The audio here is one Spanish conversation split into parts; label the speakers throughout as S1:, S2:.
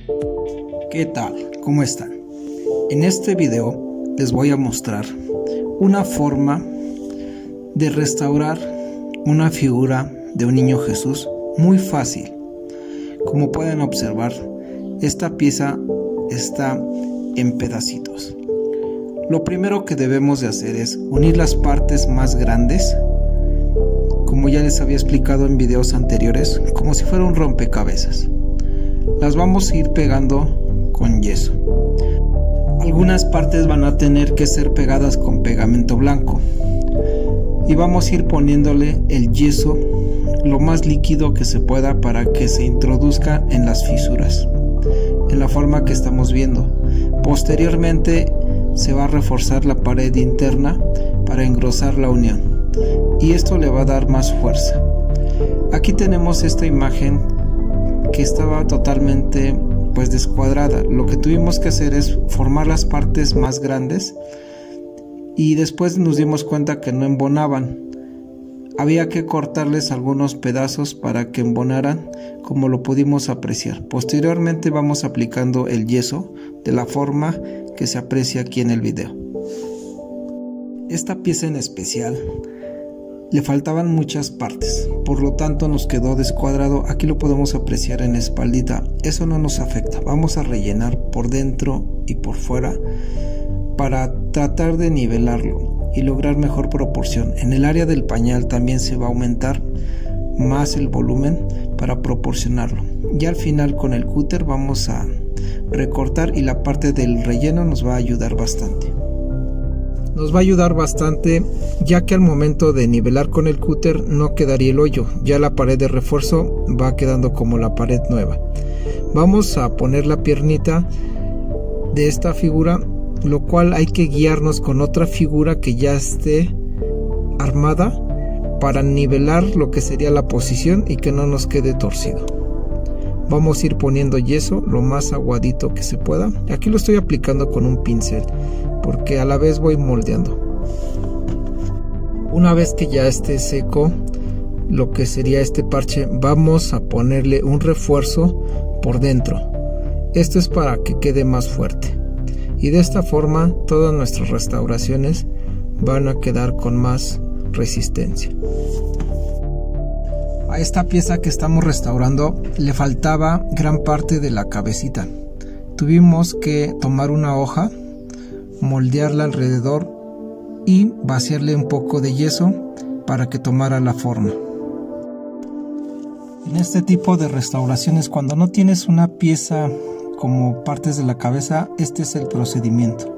S1: ¿Qué tal? ¿Cómo están? En este video les voy a mostrar una forma de restaurar una figura de un niño Jesús muy fácil. Como pueden observar, esta pieza está en pedacitos. Lo primero que debemos de hacer es unir las partes más grandes, como ya les había explicado en videos anteriores, como si fuera un rompecabezas. Las vamos a ir pegando con yeso. Algunas partes van a tener que ser pegadas con pegamento blanco y vamos a ir poniéndole el yeso lo más líquido que se pueda para que se introduzca en las fisuras, en la forma que estamos viendo. Posteriormente se va a reforzar la pared interna para engrosar la unión y esto le va a dar más fuerza. Aquí tenemos esta imagen que estaba totalmente descuadrada. Lo que tuvimos que hacer es formar las partes más grandes y después nos dimos cuenta que no embonaban. Había que cortarles algunos pedazos para que embonaran, como lo pudimos apreciar. Posteriormente vamos aplicando el yeso de la forma que se aprecia aquí en el video. Esta pieza en especial le faltaban muchas partes, por lo tanto nos quedó descuadrado. Aquí lo podemos apreciar en la espaldita. Eso no nos afecta, vamos a rellenar por dentro y por fuera para tratar de nivelarlo y lograr mejor proporción. En el área del pañal también se va a aumentar más el volumen para proporcionarlo. Y al final con el cúter vamos a recortar y la parte del relleno nos va a ayudar bastante. Nos va a ayudar bastante, ya que al momento de nivelar con el cúter no quedaría el hoyo, ya la pared de refuerzo va quedando como la pared nueva. Vamos a poner la piernita de esta figura, lo cual hay que guiarnos con otra figura que ya esté armada para nivelar lo que sería la posición y que no nos quede torcido. Vamos a ir poniendo yeso lo más aguadito que se pueda. Aquí lo estoy aplicando con un pincel porque a la vez voy moldeando. Una vez que ya esté seco lo que sería este parche, vamos a ponerle un refuerzo por dentro. Esto es para que quede más fuerte y de esta forma todas nuestras restauraciones van a quedar con más resistencia. A esta pieza que estamos restaurando le faltaba gran parte de la cabecita. Tuvimos que tomar una hoja, moldearla alrededor y vaciarle un poco de yeso para que tomara la forma. En este tipo de restauraciones, cuando no tienes una pieza como partes de la cabeza, este es el procedimiento.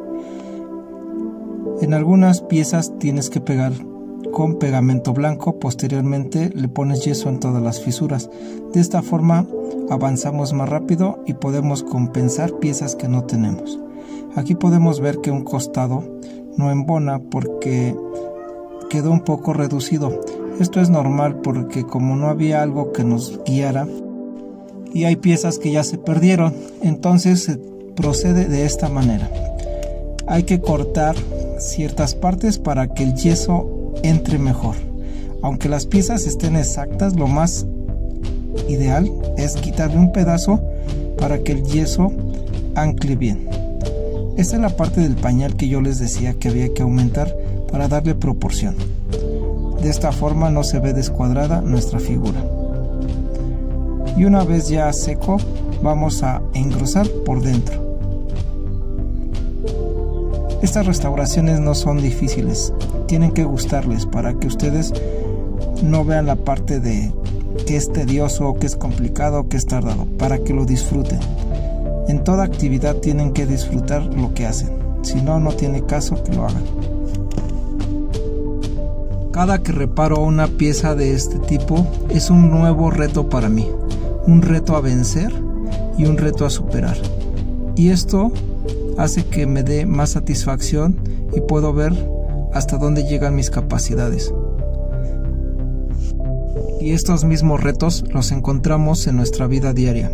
S1: En algunas piezas tienes que pegar con pegamento blanco, posteriormente le pones yeso en todas las fisuras. De esta forma avanzamos más rápido y podemos compensar piezas que no tenemos. Aquí podemos ver que un costado no embona porque quedó un poco reducido. Esto es normal porque como no había algo que nos guiara y hay piezas que ya se perdieron, entonces se procede de esta manera. Hay que cortar ciertas partes para que el yeso entre mejor. Aunque las piezas estén exactas, lo más ideal es quitarle un pedazo para que el yeso ancle bien. Esta es la parte del pañal que yo les decía que había que aumentar para darle proporción. De esta forma no se ve descuadrada nuestra figura. Y una vez ya seco, vamos a engrosar por dentro. Estas restauraciones no son difíciles, tienen que gustarles para que ustedes no vean la parte de que es tedioso, que es complicado, que es tardado, para que lo disfruten. En toda actividad tienen que disfrutar lo que hacen, si no, no tiene caso que lo hagan. Cada que reparo una pieza de este tipo es un nuevo reto para mí, un reto a vencer y un reto a superar. Y esto hace que me dé más satisfacción y puedo ver hasta dónde llegan mis capacidades. Y estos mismos retos los encontramos en nuestra vida diaria.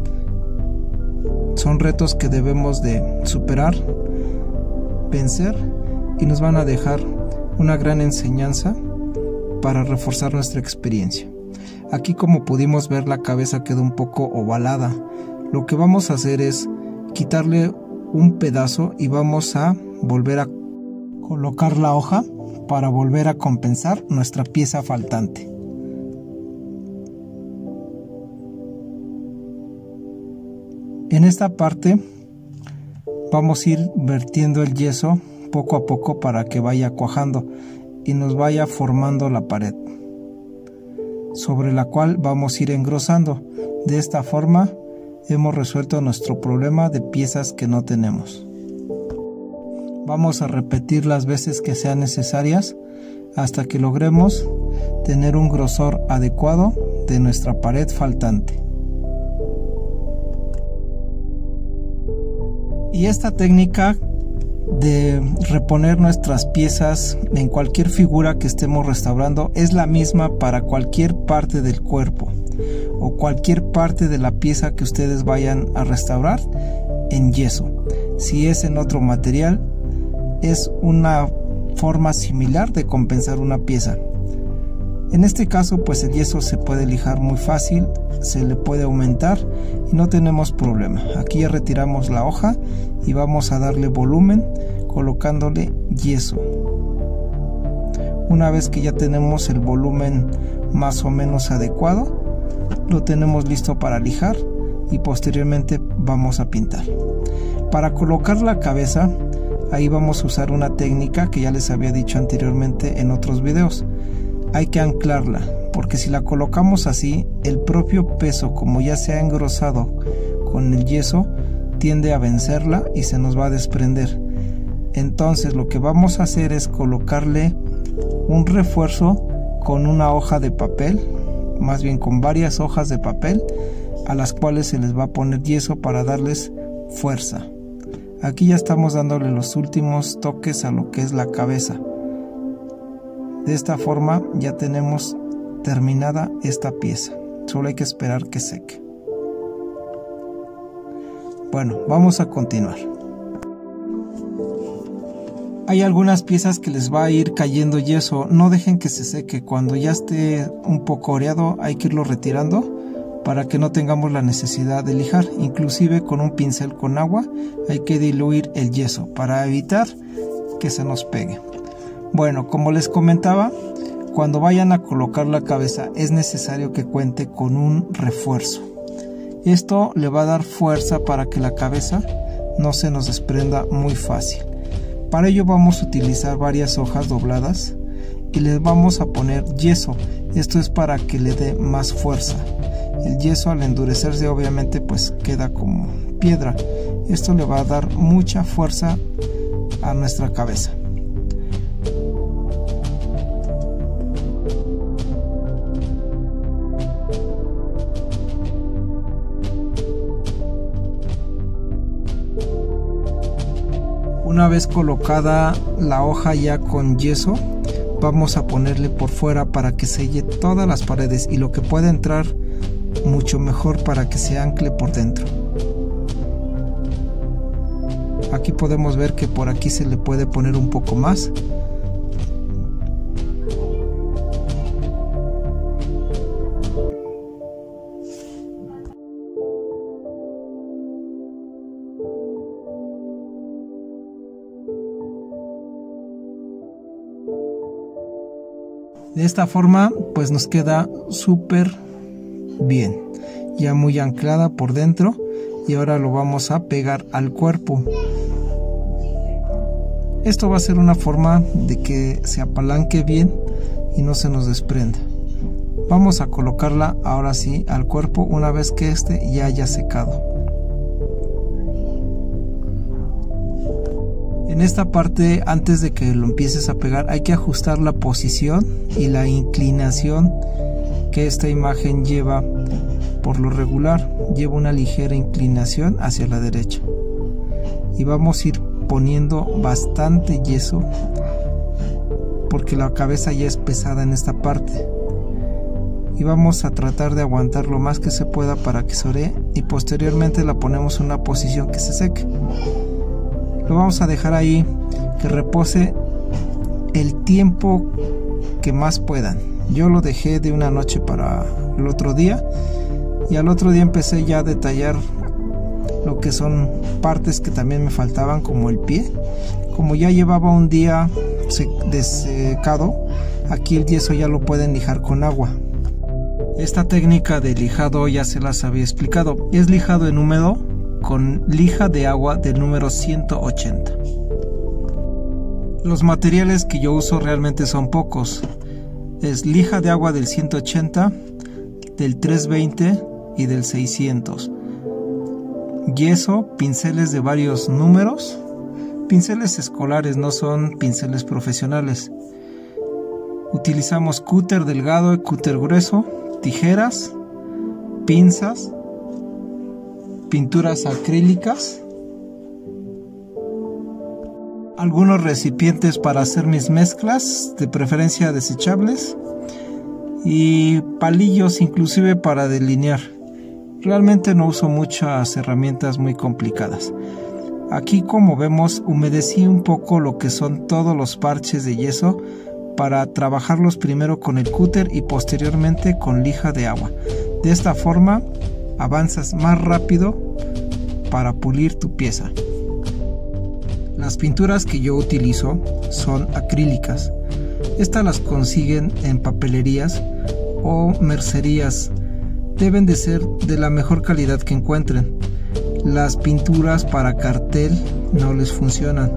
S1: Son retos que debemos de superar, vencer y nos van a dejar una gran enseñanza para reforzar nuestra experiencia. Aquí, como pudimos ver, la cabeza quedó un poco ovalada, Lo que vamos a hacer es quitarle un pedazo y vamos a volver a colocar la hoja para volver a compensar nuestra pieza faltante. En esta parte vamos a ir vertiendo el yeso poco a poco para que vaya cuajando y nos vaya formando la pared, sobre la cual vamos a ir engrosando. De esta forma hemos resuelto nuestro problema de piezas que no tenemos. Vamos a repetir las veces que sean necesarias hasta que logremos tener un grosor adecuado de nuestra pared faltante. Y esta técnica de reponer nuestras piezas en cualquier figura que estemos restaurando es la misma para cualquier parte del cuerpo o cualquier parte de la pieza que ustedes vayan a restaurar en yeso. Si es en otro material, es una forma similar de compensar una pieza. En este caso, pues el yeso se puede lijar muy fácil, se le puede aumentar y no tenemos problema. Aquí ya retiramos la hoja y vamos a darle volumen colocándole yeso. Una vez que ya tenemos el volumen más o menos adecuado, lo tenemos listo para lijar y posteriormente vamos a pintar. Para colocar la cabeza, ahí vamos a usar una técnica que ya les había dicho anteriormente en otros videos. Hay que anclarla, porque si la colocamos así, el propio peso, como ya se ha engrosado con el yeso, tiende a vencerla y se nos va a desprender. Entonces lo que vamos a hacer es colocarle un refuerzo con una hoja de papel, más bien con varias hojas de papel, a las cuales se les va a poner yeso para darles fuerza. Aquí ya estamos dándole los últimos toques a lo que es la cabeza. De esta forma ya tenemos terminada esta pieza, solo hay que esperar que seque. Bueno, vamos a continuar. Hay algunas piezas que les va a ir cayendo yeso, no dejen que se seque. Cuando ya esté un poco oreado hay que irlo retirando para que no tengamos la necesidad de lijar. Inclusive con un pincel con agua hay que diluir el yeso para evitar que se nos pegue. Bueno, como les comentaba, cuando vayan a colocar la cabeza es necesario que cuente con un refuerzo. Esto le va a dar fuerza para que la cabeza no se nos desprenda muy fácil. Para ello vamos a utilizar varias hojas dobladas y les vamos a poner yeso. Esto es para que le dé más fuerza. El yeso al endurecerse obviamente pues queda como piedra. Esto le va a dar mucha fuerza a nuestra cabeza. Una vez colocada la hoja ya con yeso, vamos a ponerle por fuera para que selle todas las paredes y lo que pueda entrar mucho mejor para que se ancle por dentro. Aquí podemos ver que por aquí se le puede poner un poco más. De esta forma pues nos queda súper bien, ya muy anclada por dentro, y ahora lo vamos a pegar al cuerpo. Esto va a ser una forma de que se apalanque bien y no se nos desprenda. Vamos a colocarla ahora sí al cuerpo una vez que este ya haya secado. En esta parte, antes de que lo empieces a pegar, hay que ajustar la posición y la inclinación que esta imagen lleva. Por lo regular lleva una ligera inclinación hacia la derecha, y vamos a ir poniendo bastante yeso porque la cabeza ya es pesada en esta parte, y vamos a tratar de aguantar lo más que se pueda para que se oree, y posteriormente la ponemos en una posición que se seque. Lo vamos a dejar ahí que repose el tiempo que más puedan. Yo lo dejé de una noche para el otro día, y al otro día empecé ya a detallar lo que son partes que también me faltaban, como el pie. Como ya llevaba un día desecado, aquí el yeso ya lo pueden lijar con agua. Esta técnica de lijado ya se las había explicado. Es lijado en húmedo con lija de agua del número 180. Los materiales que yo uso realmente son pocos. Es lija de agua del 180, del 320 y del 600. Yeso, pinceles de varios números, pinceles escolares, no son pinceles profesionales. Utilizamos cúter delgado y cúter grueso, tijeras, pinzas, pinturas acrílicas, algunos recipientes para hacer mis mezclas, de preferencia desechables, y palillos inclusive para delinear. Realmente no uso muchas herramientas muy complicadas. Aquí, como vemos, humedecí un poco lo que son todos los parches de yeso para trabajarlos primero con el cúter y posteriormente con lija de agua. De esta forma avanzas más rápido para pulir tu pieza. Las pinturas que yo utilizo son acrílicas. Estas las consiguen en papelerías o mercerías. Deben de ser de la mejor calidad que encuentren. Las pinturas para cartel no les funcionan.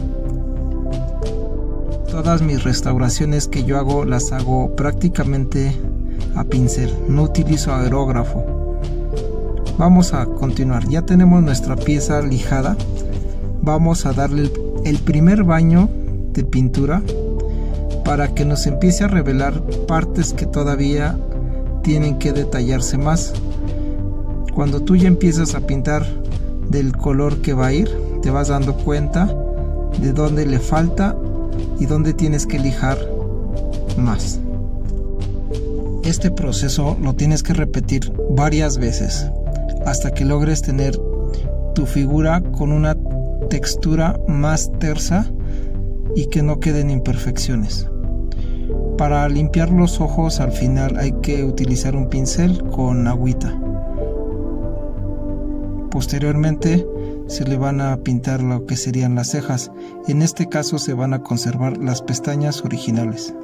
S1: Todas mis restauraciones que yo hago las hago prácticamente a pincel, no utilizo aerógrafo. Vamos a continuar. Ya tenemos nuestra pieza lijada. Vamos a darle el primer baño de pintura para que nos empiece a revelar partes que todavía tienen que detallarse más. Cuando tú ya empiezas a pintar del color que va a ir, te vas dando cuenta de dónde le falta y dónde tienes que lijar más. Este proceso lo tienes que repetir varias veces hasta que logres tener tu figura con una textura más tersa y que no queden imperfecciones. Para limpiar los ojos al final hay que utilizar un pincel con agüita. Posteriormente se le van a pintar lo que serían las cejas. En este caso se van a conservar las pestañas originales.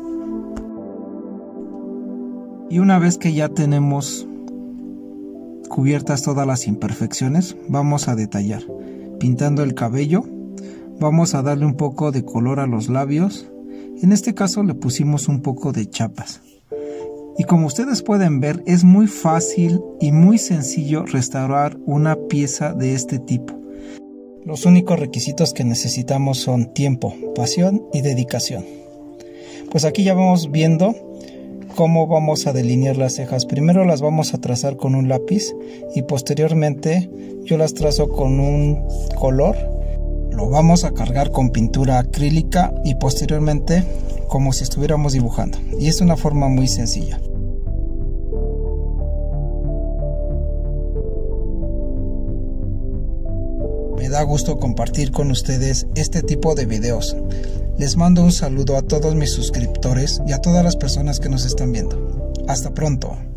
S1: Y una vez que ya tenemos cubiertas todas las imperfecciones, vamos a detallar. Pintando el cabello, vamos a darle un poco de color a los labios. En este caso le pusimos un poco de chapas. Y como ustedes pueden ver, es muy fácil y muy sencillo restaurar una pieza de este tipo. Los únicos requisitos que necesitamos son tiempo, pasión y dedicación. Pues aquí ya vamos viendo cómo vamos a delinear las cejas. Primero las vamos a trazar con un lápiz y posteriormente yo las trazo con un color. Lo vamos a cargar con pintura acrílica y posteriormente como si estuviéramos dibujando. Y es una forma muy sencilla. Me da gusto compartir con ustedes este tipo de videos. Les mando un saludo a todos mis suscriptores y a todas las personas que nos están viendo. Hasta pronto.